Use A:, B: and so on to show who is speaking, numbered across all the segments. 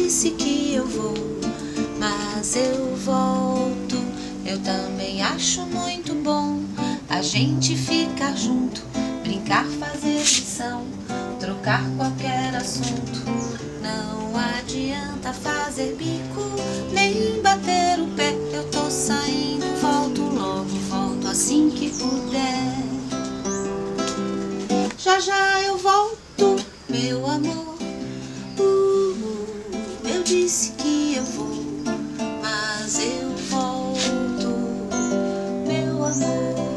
A: disse que eu vou, mas eu volto. Eu também acho muito bom a gente ficar junto, brincar, fazer lição, trocar qualquer assunto. Não adianta fazer bico, nem bater o pé. Eu tô saindo, volto logo, volto assim que puder. Já já eu volto, meu amor. Eu disse que eu vou, mas eu volto, meu amor.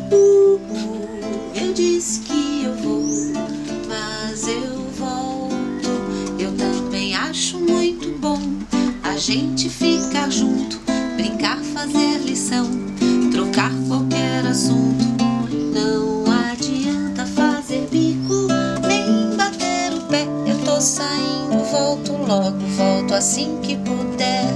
A: Eu disse que eu vou, mas eu volto. Eu também acho muito bom a gente ficar junto, brincar, fazer lição, trocar qualquer assunto. Não adianta fazer bico, nem bater o pé. Eu tô saindo, volto logo, volto assim que puder.